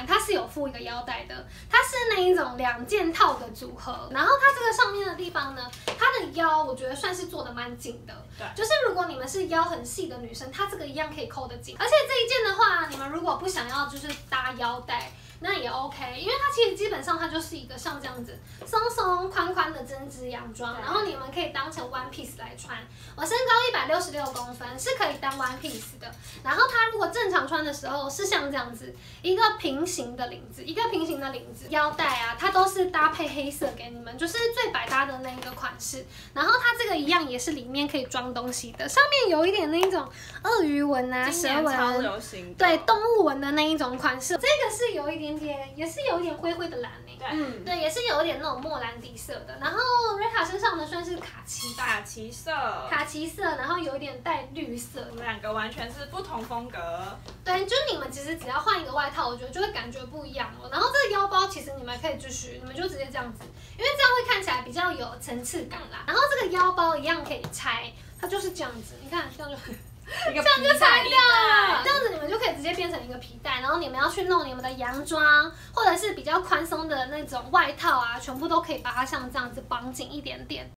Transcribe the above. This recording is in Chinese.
它是有附一个腰带的，它是那一种2件套的组合。然后它这个上面的地方呢，它的腰我觉得算是做的蛮紧的。对，就是如果你们是腰很细的女生，它这个一样可以扣得紧。而且这一件的话，你们如果不想要就是搭腰带，那也 OK， 因为它其实基本上它就是一个像这样子松松宽宽的针织洋装，然后你们可以当成 one piece 来穿。我身高166公分，是可以当 one piece 的。然后它如果正常穿的时候是像这样子，一个平行的领子，腰带啊，它都是搭配黑色给你们，就是最百搭的那一个款式。然后它这个一样也是里面可以装东西的，上面有一点那一种鳄鱼纹啊、蛇纹， 超流行的， 对，动物纹的那一种款式。这个是有一点点，也是有一点灰灰的蓝诶，对，也是有一点那种莫兰迪色的。然后瑞塔身上的算是卡其吧，卡其色，然后有一点带绿色。 我们2个完全是不同风格。 对，就是你们其实只要换一个外套，我觉得就会感觉不一样了。然后这个腰包其实你们可以继续，你们就直接这样子，因为这样会看起来比较有层次感啦。然后这个腰包一样可以拆，它就是这样子，你看这样就这样就拆掉了，这样子你们就可以直接变成一个皮带，然后你们要去弄你们的洋装，或者是比较宽松的那种外套啊，全部都可以把它像这样子绑紧一点点。